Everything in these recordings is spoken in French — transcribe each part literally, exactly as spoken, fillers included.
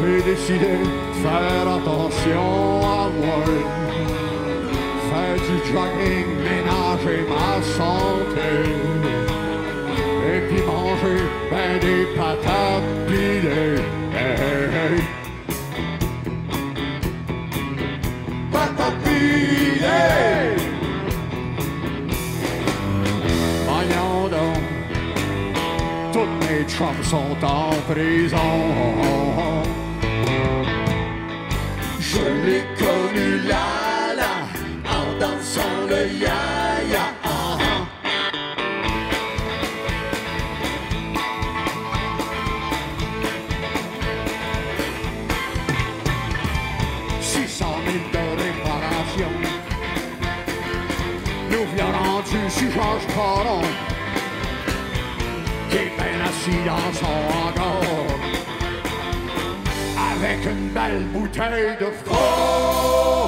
j'ai décidé de faire attention à moi. Faire du jogging, ménager ma santé. Et puis manger ben des patates pilées. Hey, hey, hey. Patates pilées! Voyons donc, toutes mes chums sont en prison. Je l'ai connu là, là, en dansant le ya-ya. six cent mille de réparation. Nous v'là rendu si Georges Caron, qui est bien assis dans son hangar, avec une belle bouteille de froid.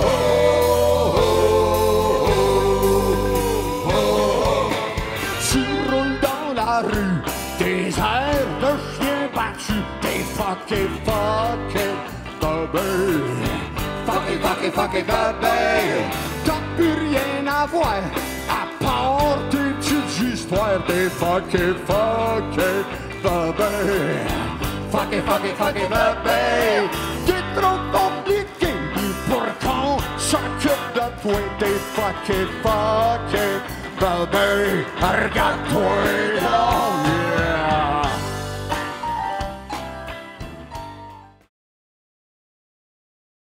Tu roules dans la rue, des airs de chien battu, des fucké, fucké, bébé. Fucké, fucké, fucké, bébé. T'as plus rien à voir, à part des petites histoires, des fucké, fucké, bébé. Fucké, fucké, fucké, bébé. T'es trop compliqué pour qu'on s'occupe de toi, des fucké, fucké, bébé. Regarde-toi là.